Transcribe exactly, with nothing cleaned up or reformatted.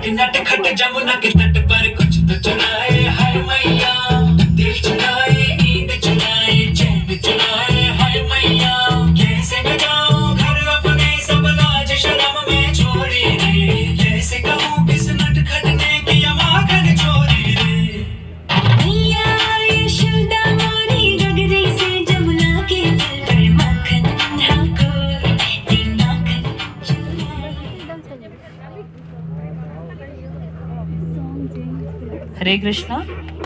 नटखट जमुना के तट पर कुछ तो चुराए हाय मैया, दिल चुराए, नींद चुराए, चैन चुराए हाय मैया। कैसे बजाऊं घर अपने सब लाज शर्म में छोड़ी रे, कैसे कहूँ किस नटखट ने किया माखन चोरी रे। मैया यशोदा मोरी गगरी से जमुना के तल पर माखन ढाको, ये माखन चुराए। हरे कृष्णा।